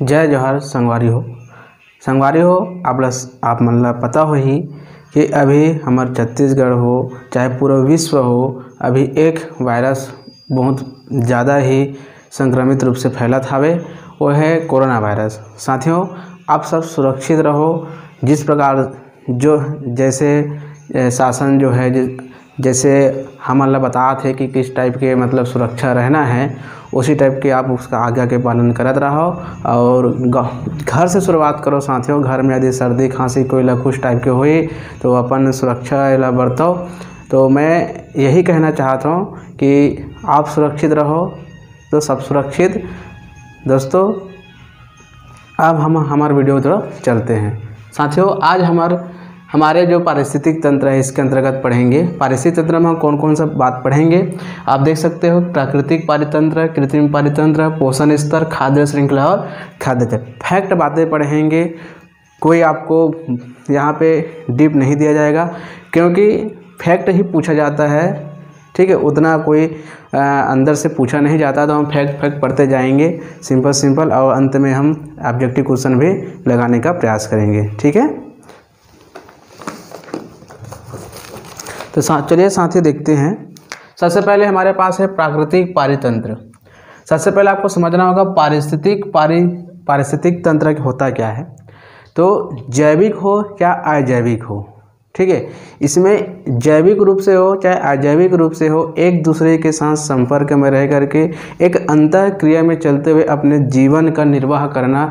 जय जोहार संगवारी हो आप मतलब पता हो ही कि अभी हमारे छत्तीसगढ़ हो चाहे पूरा विश्व हो, अभी एक वायरस बहुत ज़्यादा ही संक्रमित रूप से फैला थावे, वो है कोरोना वायरस। साथियों, आप सब सुरक्षित रहो। जिस प्रकार जो जैसे शासन जो है जैसे हम अल्लाह बता थे कि किस टाइप के मतलब सुरक्षा रहना है, उसी टाइप के आप उसका आज्ञा के पालन करत रहो और घर से शुरुआत करो। साथियों, घर में यदि सर्दी खांसी कोई कुछ टाइप के हुई तो अपन सुरक्षा बरतो। तो मैं यही कहना चाहता हूँ कि आप सुरक्षित रहो तो सब सुरक्षित। दोस्तों, अब हम हमारे वीडियो तरफ चलते हैं। साथियों, आज हमारे जो पारिस्थितिक तंत्र है इसके अंतर्गत पढ़ेंगे। पारिस्थितिक तंत्र में हम कौन कौन सा बात पढ़ेंगे आप देख सकते हो। प्राकृतिक पारितंत्र, कृत्रिम पारितंत्र, पोषण स्तर, खाद्य श्रृंखला और खाद्य चक्र, फैक्ट बातें पढ़ेंगे। कोई आपको यहाँ पे डीप नहीं दिया जाएगा क्योंकि फैक्ट ही पूछा जाता है, ठीक है। उतना कोई अंदर से पूछा नहीं जाता, तो हम फैक्ट पढ़ते जाएंगे सिंपल और अंत में हम ऑब्जेक्टिव क्वेश्चन भी लगाने का प्रयास करेंगे, ठीक है। तो चलिए साथियों देखते हैं। सबसे पहले हमारे पास है प्राकृतिक पारितंत्र। सबसे पहले आपको समझना होगा पारिस्थितिक तंत्र होता क्या है। तो जैविक हो या अजैविक हो, ठीक है, इसमें जैविक रूप से हो चाहे अजैविक रूप से हो, एक दूसरे के साथ संपर्क में रह करके एक अंतःक्रिया में चलते हुए अपने जीवन का निर्वाह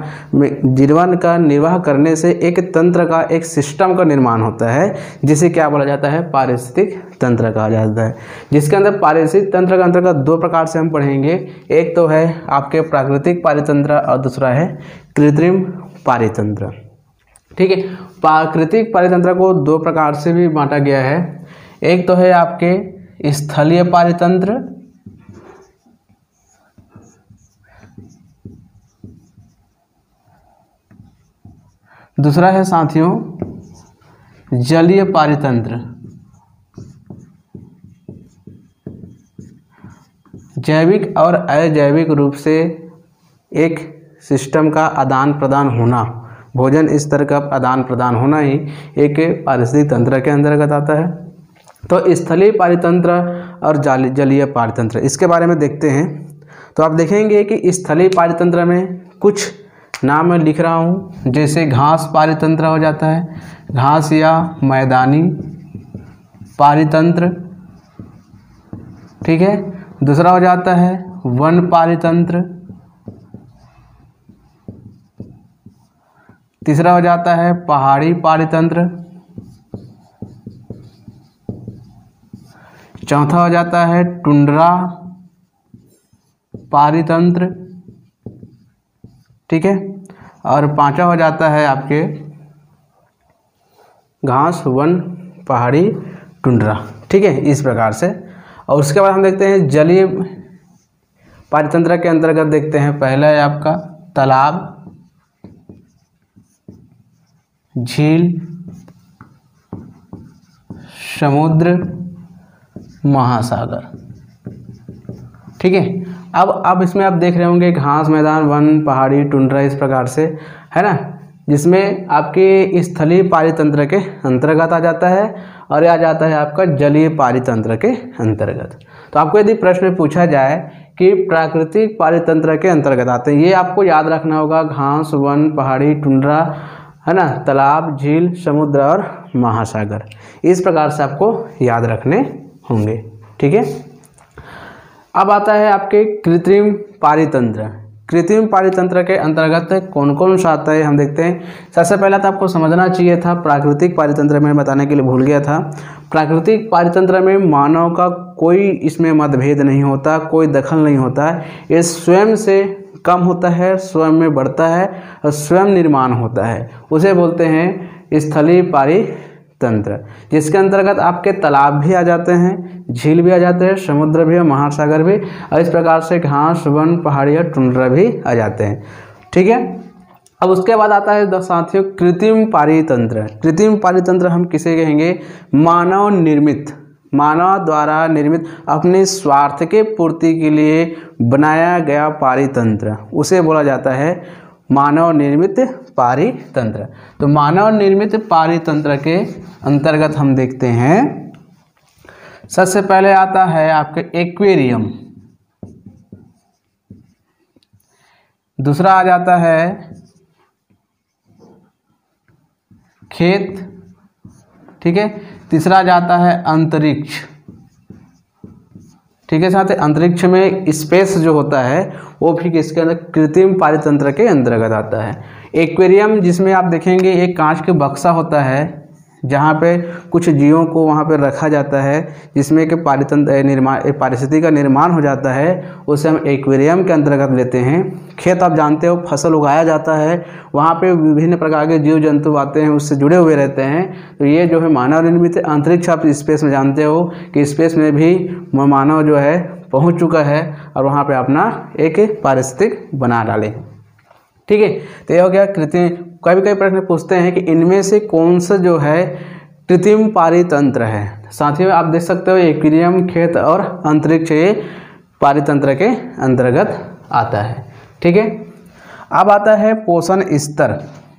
करने से एक तंत्र का, एक सिस्टम का निर्माण होता है, जिसे क्या बोला जाता है, पारिस्थितिक तंत्र कहा जाता है। जिसके अंदर पारिस्थितिक तंत्र का अंतर्गत दो प्रकार से हम पढ़ेंगे। एक तो है आपके प्राकृतिक पारितंत्र और दूसरा है कृत्रिम पारितंत्र, ठीक है। प्राकृतिक पारितंत्र को दो प्रकार से भी बांटा गया है। एक तो है आपके स्थलीय पारितंत्र, दूसरा है साथियों जलीय पारितंत्र। जैविक और अजैविक रूप से एक सिस्टम का आदान प्रदान होना, भोजन स्तर का आदान प्रदान होना ही एक पारिस्थितिक तंत्र के अंतर्गत आता है। तो स्थलीय पारितंत्र और जलीय पारितंत्र, इसके बारे में देखते हैं। तो आप देखेंगे कि स्थलीय पारितंत्र में कुछ नाम मैं लिख रहा हूँ, जैसे घास पारितंत्र हो जाता है, घास या मैदानी पारितंत्र, ठीक है। दूसरा हो जाता है वन पारितंत्र, तीसरा हो जाता है पहाड़ी पारितंत्र, चौथा हो जाता है टुंड्रा पारितंत्र, ठीक है, और पांचवा हो जाता है आपके घास वन पहाड़ी टुंड्रा, ठीक है, इस प्रकार से। और उसके बाद हम देखते हैं जलीय पारितंत्र के अंतर्गत देखते हैं। पहला है आपका तालाब, झील, समुद्र, महासागर, ठीक है। अब इसमें आप देख रहे होंगे घास, मैदान, वन, पहाड़ी, टुंड्रा, इस प्रकार से है ना, जिसमें आपके स्थलीय पारितंत्र के अंतर्गत आ जाता है और यह आ जाता है आपका जलीय पारितंत्र के अंतर्गत। तो आपको यदि प्रश्न पूछा जाए कि प्राकृतिक पारितंत्र के अंतर्गत आते हैं, ये आपको याद रखना होगा, घास, वन, पहाड़ी, टुंड्रा, है ना, तालाब, झील, समुद्र और महासागर, इस प्रकार से आपको याद रखने होंगे, ठीक है। अब आता है आपके कृत्रिम पारितंत्र। कृत्रिम पारितंत्र के अंतर्गत कौन कौन सा आता है हम देखते हैं। सबसे पहला तो आपको समझना चाहिए था, प्राकृतिक पारितंत्र में बताने के लिए भूल गया था। प्राकृतिक पारितंत्र में मानव का कोई इसमें मतभेद नहीं होता, कोई दखल नहीं होता है, ये स्वयं से कम होता है, स्वयं में बढ़ता है और स्वयं निर्माण होता है, उसे बोलते हैं स्थलीय पारितंत्र। जिसके अंतर्गत आपके तालाब भी आ जाते हैं, झील भी आ जाते हैं, समुद्र भी और महासागर भी, और इस प्रकार से घास, वन, पहाड़ी और टुंड्रा भी आ जाते हैं, ठीक है। अब उसके बाद आता है साथियों कृत्रिम पारितंत्र। कृत्रिम पारितंत्र हम किसे कहेंगे, मानव निर्मित, मानव द्वारा निर्मित, अपने स्वार्थ के पूर्ति के लिए बनाया गया पारितंत्र, उसे बोला जाता है मानव निर्मित पारितंत्र। तो मानव निर्मित पारितंत्र के अंतर्गत हम देखते हैं, सबसे पहले आता है आपके एक्वेरियम, दूसरा आ जाता है खेत, ठीक है, तीसरा आ जाता है अंतरिक्ष, ठीक है। साथ ही अंतरिक्ष में स्पेस जो होता है वो भी किसके अंदर, कृत्रिम पारितंत्र के अंतर्गत आता है। एक्वेरियम जिसमें आप देखेंगे एक कांच के बक्सा होता है जहाँ पे कुछ जीवों को वहाँ पे रखा जाता है, जिसमें कि पारिस्थितिकी का निर्माण हो जाता है, उसे हम एक्वेरियम के अंतर्गत लेते हैं। खेत आप जानते हो फसल उगाया जाता है, वहाँ पे विभिन्न प्रकार के जीव जंतु आते हैं, उससे जुड़े हुए रहते हैं। तो ये जो है मानव निर्मित। अंतरिक्ष आप स्पेस में जानते हो कि स्पेस में भी मानव जो है पहुँच चुका है और वहाँ पर अपना एक पारिस्थितिक बना डाले, ठीक है। तो ये हो गया कृत्रिम। कभी कभी प्रश्न पूछते हैं कि इनमें से कौन सा जो है कृत्रिम पारितंत्र है। साथियों आप देख सकते हो एक्वेरियम, खेत और अंतरिक्ष ये पारितंत्र के अंतर्गत आता है, ठीक है। अब आता है पोषण स्तर।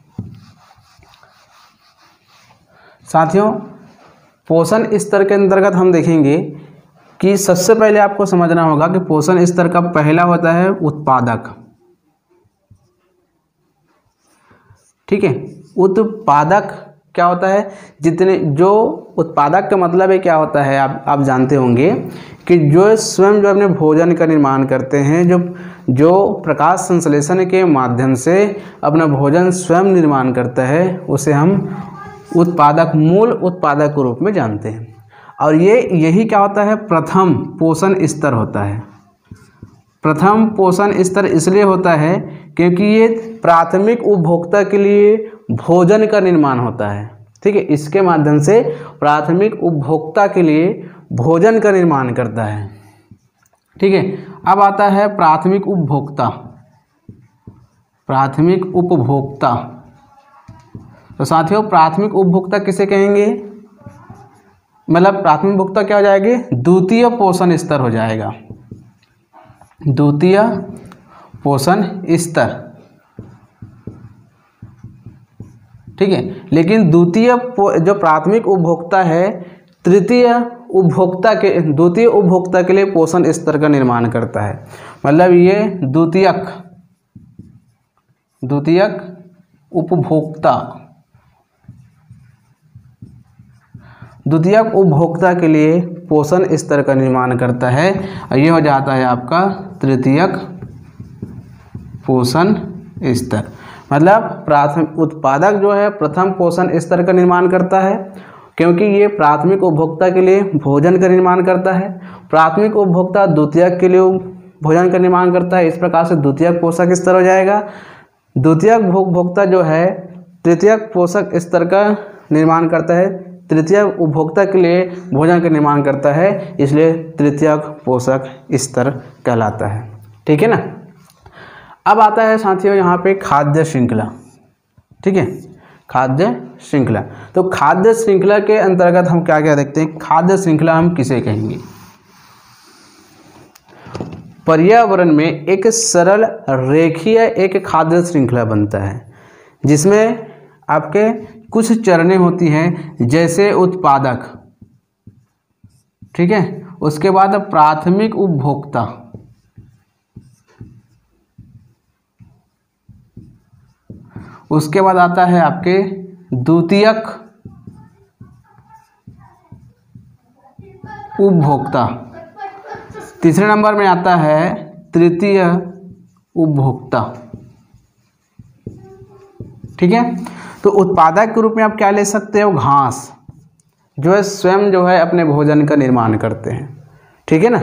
साथियों पोषण स्तर के अंतर्गत हम देखेंगे कि सबसे पहले आपको समझना होगा कि पोषण स्तर का पहला होता है उत्पादक, ठीक है। उत्पादक क्या होता है, जितने जो उत्पादक का मतलब है क्या होता है, आप जानते होंगे कि जो स्वयं जो अपने भोजन का निर्माण करते हैं, जो प्रकाश संश्लेषण के माध्यम से अपना भोजन स्वयं निर्माण करता है, उसे हम उत्पादक, मूल उत्पादक के रूप में जानते हैं। और यही क्या होता है, प्रथम पोषण स्तर होता है। प्रथम पोषण स्तर इसलिए होता है क्योंकि ये प्राथमिक उपभोक्ता के लिए भोजन का निर्माण होता है, ठीक है। इसके माध्यम से प्राथमिक उपभोक्ता के लिए भोजन का निर्माण करता है, ठीक है। अब आता है प्राथमिक उपभोक्ता। प्राथमिक उपभोक्ता, तो साथियों प्राथमिक उपभोक्ता किसे कहेंगे, मतलब प्राथमिक उपभोक्ता क्या हो जाएगी, द्वितीय पोषण स्तर हो जाएगा, द्वितीय पोषण स्तर, ठीक है। लेकिन द्वितीय जो प्राथमिक उपभोक्ता है द्वितीय उपभोक्ता के लिए पोषण स्तर का निर्माण करता है। मतलब ये द्वितीयक उपभोक्ता के लिए पोषण स्तर का निर्माण करता है, और ये हो जाता है आपका तृतीयक पोषण स्तर। मतलब प्राथमिक उत्पादक जो है प्रथम पोषण स्तर का निर्माण करता है, क्योंकि ये प्राथमिक उपभोक्ता के लिए भोजन का निर्माण करता है। प्राथमिक उपभोक्ता द्वितीयक के लिए भोजन का निर्माण करता है, इस प्रकार से द्वितीयक पोषक स्तर हो जाएगा। द्वितीयक उपभोक्ता जो है तृतीयक पोषक स्तर का निर्माण करता है, तृतीय उपभोक्ता के लिए भोजन का निर्माण करता है, इसलिए तृतीयक पोषक स्तर कहलाता है, ठीक है ना। अब आता है साथियों यहाँ पे खाद्य श्रृंखला, ठीक है, खाद्य श्रृंखला। तो खाद्य श्रृंखला के अंतर्गत हम क्या क्या देखते हैं, खाद्य श्रृंखला हम किसे कहेंगे, पर्यावरण में एक सरल रेखीय एक खाद्य श्रृंखला बनता है, जिसमें आपके कुछ चरणें होती हैं, जैसे उत्पादक, ठीक है, उसके बाद प्राथमिक उपभोक्ता, उसके बाद आता है आपके द्वितीयक उपभोक्ता, तीसरे नंबर में आता है तृतीय उपभोक्ता, ठीक है। तो उत्पादक के रूप में आप क्या ले सकते हो, घास, जो है स्वयं जो है अपने भोजन का निर्माण करते हैं, ठीक है ना।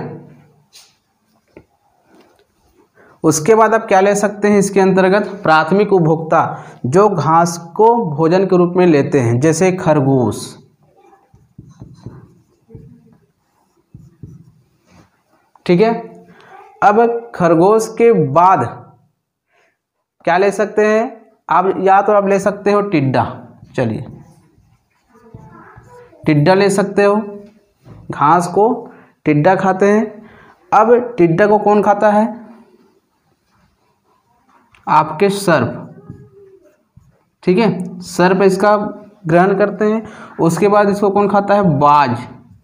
उसके बाद आप क्या ले सकते हैं इसके अंतर्गत, प्राथमिक उपभोक्ता, जो घास को भोजन के रूप में लेते हैं, जैसे खरगोश, ठीक है। अब खरगोश के बाद क्या ले सकते हैं आप, या तो आप ले सकते हो टिड्डा, चलिए टिड्डा ले सकते हो, घास को टिड्डा खाते हैं। अब टिड्डा को कौन खाता है, आपके सर्प, ठीक है, सर्प इसका ग्रहण करते हैं। उसके बाद इसको कौन खाता है? बाज,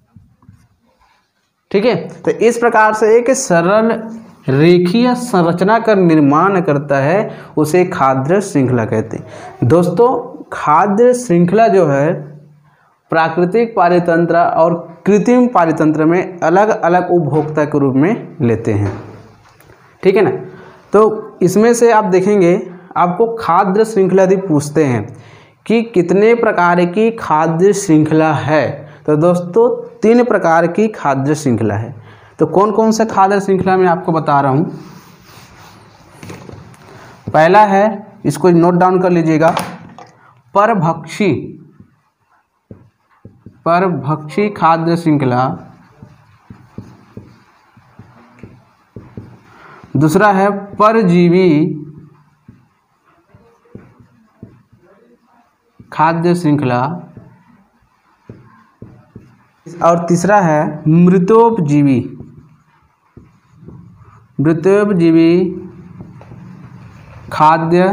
ठीक है। तो इस प्रकार से एक सरल रेखीय संरचना का निर्माण करता है, उसे खाद्य श्रृंखला कहते हैं। दोस्तों, खाद्य श्रृंखला जो है प्राकृतिक पारितंत्र और कृत्रिम पारितंत्र में अलग अलग उपभोक्ता के रूप में लेते हैं, ठीक है ना। तो इसमें से आप देखेंगे, आपको खाद्य श्रृंखला यदि पूछते हैं कि कितने प्रकार की खाद्य श्रृंखला है, तो दोस्तों 3 प्रकार की खाद्य श्रृंखला है। तो कौन कौन सा खाद्य श्रृंखला मैं आपको बता रहा हूँ। पहला है, इसको नोट डाउन कर लीजिएगा, परभक्षी खाद्य श्रृंखला। दूसरा है परजीवी खाद्य श्रृंखला, और तीसरा है मृतोपजीवी खाद्य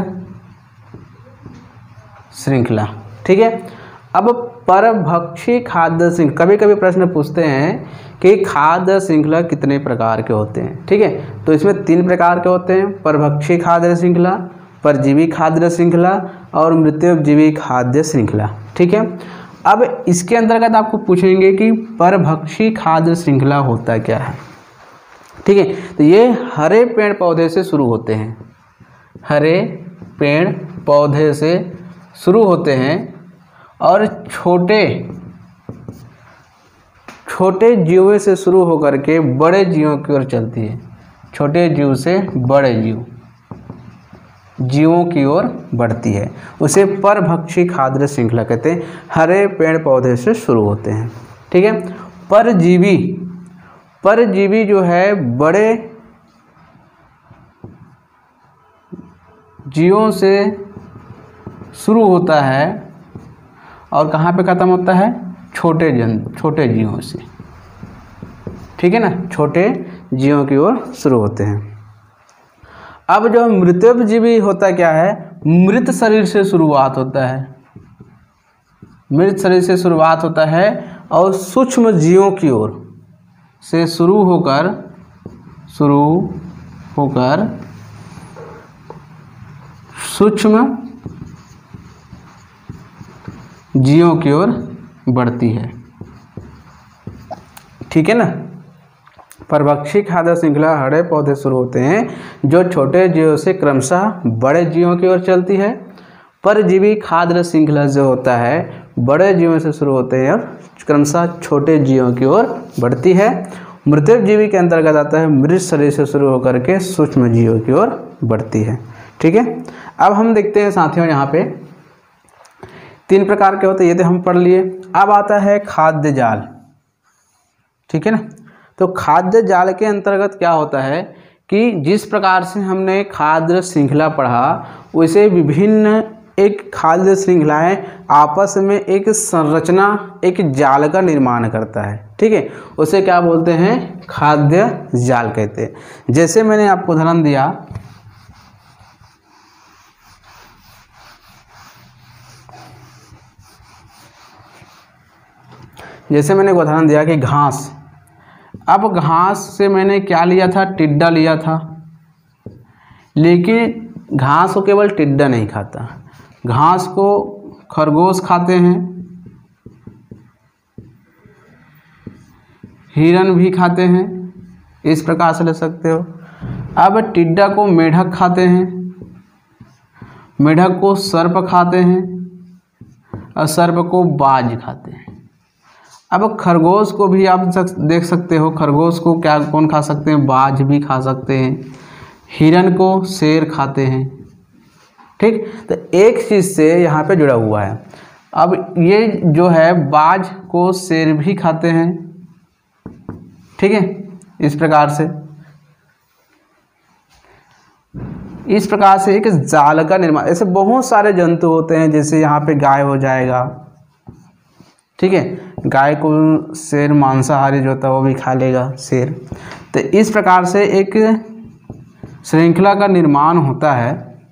श्रृंखला, ठीक है। अब परभक्षी खाद्य श्रृंखला, कभी कभी प्रश्न पूछते हैं कि खाद्य श्रृंखला कितने प्रकार के होते हैं, ठीक है। तो इसमें 3 प्रकार के होते हैं, परभक्षी खाद्य श्रृंखला, परजीवी खाद्य श्रृंखला और मृतोपजीवी खाद्य श्रृंखला, ठीक है। अब इसके अंतर्गत आपको पूछेंगे कि परभक्षी खाद्य श्रृंखला होता क्या है, ठीक है। तो ये हरे पेड़ पौधे से शुरू होते हैं, हरे पेड़ पौधे से शुरू होते हैं और छोटे जीवों से शुरू होकर के बड़े जीवों की ओर चलती है, छोटे जीव से बड़े जीवों की ओर बढ़ती है, उसे परभक्षी खाद्य श्रृंखला कहते हैं। हरे पेड़ पौधे से शुरू होते हैं, ठीक है। परजीवी जो है बड़े जीवों से शुरू होता है और कहाँ पे ख़त्म होता है? छोटे जीवों से, ठीक है ना, छोटे जीवों की ओर शुरू होते हैं। अब जो मृतोपजीवी होता क्या है? मृत शरीर से शुरुआत होता है, मृत शरीर से शुरुआत होता है और सूक्ष्म जीवों की ओर से शुरू होकर सूक्ष्म जीवों की ओर बढ़ती है, ठीक है ना। परभक्षी खाद्य श्रृंखला हरे पौधे शुरू होते हैं जो छोटे जीवों से क्रमशः बड़े जीवों की ओर चलती है। परजीवी खाद्य श्रृंखला जो होता है बड़े जीवों से शुरू होते हैं और क्रमशः छोटे जीवों की ओर बढ़ती है। मृतोपजीवी के अंतर्गत आता है मृत शरीर से शुरू होकर के सूक्ष्म जीवों की ओर बढ़ती है, ठीक है। अब हम देखते हैं साथियों, यहाँ पे 3 प्रकार के होते हैं, ये तो हम पढ़ लिए। अब आता है खाद्य जाल, ठीक है ना। तो खाद्य जाल के अंतर्गत क्या होता है कि जिस प्रकार से हमने खाद्य श्रृंखला पढ़ा, वैसे विभिन्न एक खाद्य श्रृंखलाएं आपस में एक संरचना, एक जाल का निर्माण करता है, ठीक है। उसे क्या बोलते हैं? खाद्य जाल कहते हैं। जैसे मैंने आपको उदाहरण दिया, कि घास। अब घास से मैंने क्या लिया था? टिड्डा लिया था, लेकिन घास को केवल टिड्डा नहीं खाता, घास को खरगोश खाते हैं, हिरन भी खाते हैं, इस प्रकार से ले सकते हो। अब टिड्डा को मेढक खाते हैं, मेढक को सर्प खाते हैं और सर्प को बाज खाते हैं। अब खरगोश को भी आप देख सकते हो, खरगोश को क्या कौन खा सकते हैं? बाज भी खा सकते हैं, हिरन को शेर खाते हैं, ठीक। तो एक चीज़ से यहाँ पे जुड़ा हुआ है। अब ये जो है बाज को शेर भी खाते हैं, ठीक है। इस प्रकार से एक जाल का निर्माण। ऐसे बहुत सारे जंतु होते हैं, जैसे यहाँ पे गाय हो जाएगा, ठीक है। गाय को शेर मांसाहारी जो होता है वो भी खा लेगा, शेर। तो इस प्रकार से एक श्रृंखला का निर्माण होता है,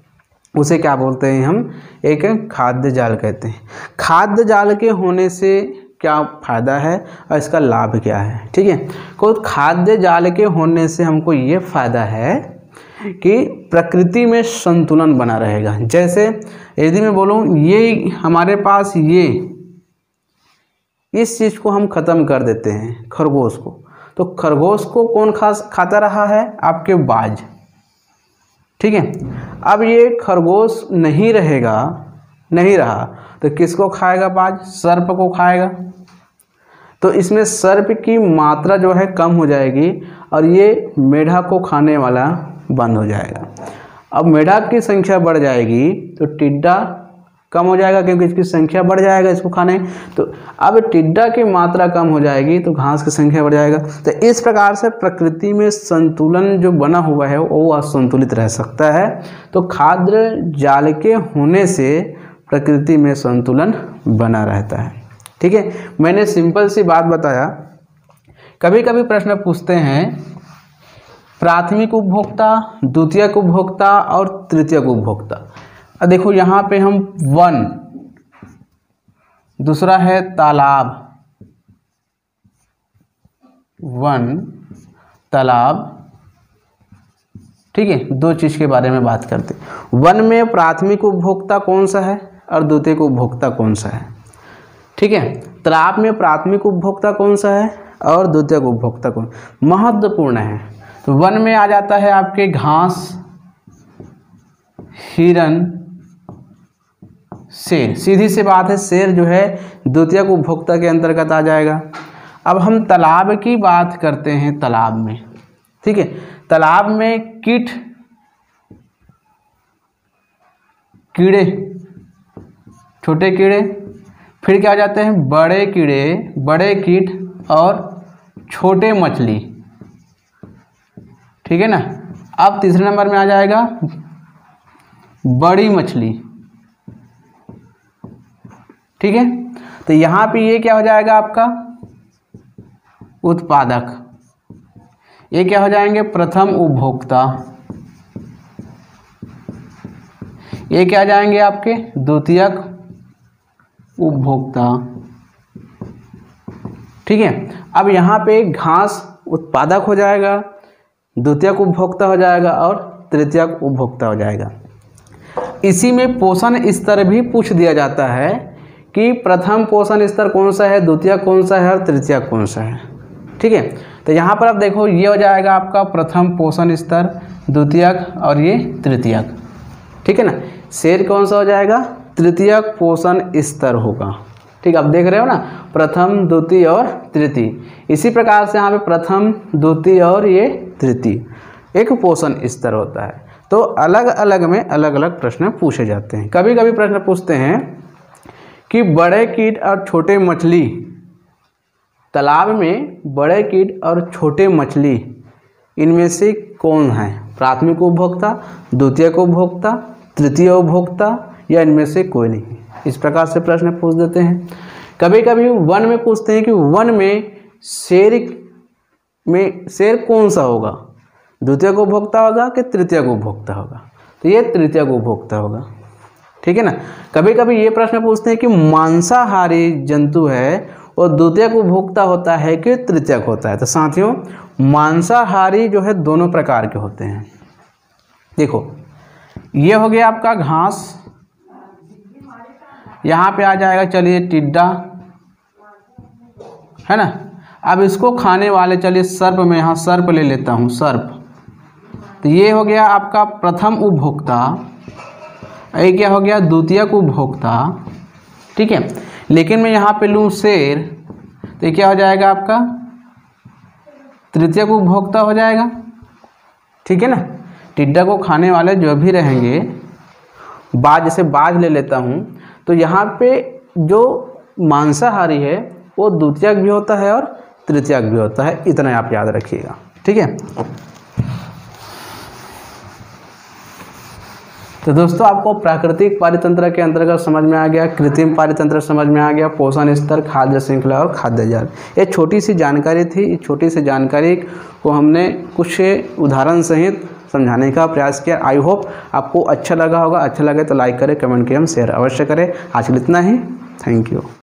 उसे क्या बोलते हैं हम, एक खाद्य जाल कहते हैं। खाद्य जाल के होने से क्या फ़ायदा है और इसका लाभ क्या है, ठीक है। तो खाद्य जाल के होने से हमको ये फ़ायदा है कि प्रकृति में संतुलन बना रहेगा। जैसे यदि मैं बोलूँ ये हमारे पास ये इस चीज़ को हम ख़त्म कर देते हैं, खरगोश को, तो खरगोश को कौन खाता रहा है, आपके बाज, ठीक है। अब ये खरगोश नहीं रहा तो किसको खाएगा, बाज, सर्प को खाएगा। तो इसमें सर्प की मात्रा जो है कम हो जाएगी और ये मेढक को खाने वाला बंद हो जाएगा। अब मेढक की संख्या बढ़ जाएगी तो टिड्डा कम हो जाएगा, क्योंकि इसकी संख्या बढ़ जाएगा इसको खाने। तो अब टिड्डा की मात्रा कम हो जाएगी तो घास की संख्या बढ़ जाएगा। तो इस प्रकार से प्रकृति में संतुलन जो बना हुआ है वो असंतुलित रह सकता है। तो खाद्य जाल के होने से प्रकृति में संतुलन बना रहता है, ठीक है। मैंने सिंपल सी बात बताया। कभी कभी प्रश्न पूछते हैं प्राथमिक उपभोक्ता, द्वितीयक उपभोक्ता और तृतीयक उपभोक्ता। देखो यहाँ पे हम वन, दूसरा है तालाब, वन तालाब, ठीक है, दो चीज़ के बारे में बात करते हैं। वन में प्राथमिक उपभोक्ता कौन सा है और द्वितीयक उपभोक्ता कौन सा है, ठीक है। तालाब में प्राथमिक उपभोक्ता कौन सा है और द्वितीयक उपभोक्ता कौन, महत्वपूर्ण है। तो वन में आ जाता है आपके घास, हिरन, शेर। सीधी सी बात है, शेर जो है द्वितीयक उपभोक्ता के अंतर्गत आ जाएगा। अब हम तालाब की बात करते हैं, तालाब में, ठीक है। तालाब में कीड़े, छोटे कीड़े, फिर क्या हो जाते हैं बड़े कीड़े, बड़े कीट और छोटे मछली, ठीक है ना। अब तीसरे नंबर में आ जाएगा बड़ी मछली, ठीक है। तो यहाँ पे ये क्या हो जाएगा आपका उत्पादक, ये क्या हो जाएंगे प्रथम उपभोक्ता, ये क्या जाएंगे आपके द्वितीयक उपभोक्ता, ठीक है। अब यहाँ पे घास उत्पादक हो जाएगा, द्वितीयक उपभोक्ता हो जाएगा और तृतीयक उपभोक्ता हो जाएगा। इसी में पोषण स्तर भी पूछ दिया जाता है कि प्रथम पोषण स्तर कौन सा है, द्वितीयक कौन सा है और तृतीयक कौन सा है, ठीक है। तो यहाँ पर आप देखो ये हो जाएगा आपका प्रथम पोषण स्तर, द्वितीयक और ये तृतीयक, ठीक है ना। शेर कौन सा हो जाएगा, तृतीयक पोषण स्तर होगा, ठीक है। आप देख रहे हो ना, प्रथम, द्वितीय और तृतीय। इसी प्रकार से यहाँ पे प्रथम, द्वितीय और ये तृतीय एक पोषण स्तर होता है। तो अलग अलग में अलग अलग प्रश्न पूछे जाते हैं। कभी कभी प्रश्न पूछते हैं कि बड़े कीट और छोटे मछली, तालाब में बड़े कीट और छोटे मछली इनमें से कौन है प्राथमिक उपभोक्ता, द्वितीयक उपभोक्ता, तृतीय उपभोक्ता या इनमें से कोई नहीं। इस प्रकार से प्रश्न पूछ देते हैं। कभी कभी वन में पूछते हैं कि वन में शेर कौन सा होगा, द्वितीयक उपभोक्ता होगा कि तृतीयक उपभोक्ता होगा, तो ये तृतीयक उपभोक्ता होगा, ठीक है ना। कभी कभी ये प्रश्न पूछते हैं कि मांसाहारी जंतु है और द्वितीयक उपभोक्ता होता है कि तृतीयक होता है। तो साथियों मांसाहारी जो है दोनों प्रकार के होते हैं। देखो ये हो गया आपका घास, यहाँ पे आ जाएगा चलिए टिड्डा, है ना। अब इसको खाने वाले चलिए सर्प, में यहाँ सर्प ले लेता हूँ, सर्प। तो ये हो गया आपका प्रथम उपभोक्ता, ये क्या हो गया द्वितीयक उपभोक्ता, ठीक है। लेकिन मैं यहाँ पे लूँ शेर, तो ये क्या हो जाएगा आपका तृतीयक उपभोक्ता हो जाएगा, ठीक है ना। टिड्डा को खाने वाले जो भी रहेंगे, बाज, जैसे बाज ले लेता हूँ, तो यहाँ पे जो मांसाहारी है वो द्वितीयक भी होता है और तृतीयक भी होता है, इतना आप याद रखिएगा, ठीक है। तो दोस्तों आपको प्राकृतिक पारितंत्र के अंतर्गत समझ में आ गया, कृत्रिम पारितंत्र समझ में आ गया, पोषण स्तर, खाद्य श्रृंखला और खाद्य जाल। ये छोटी सी जानकारी थी। इस छोटी सी जानकारी को हमने कुछ उदाहरण सहित समझाने का प्रयास किया। आई होप आपको अच्छा लगा होगा। अच्छा लगे तो लाइक करें, कमेंट करें, शेयर अवश्य करें। आज के लिए इतना ही। Thank you.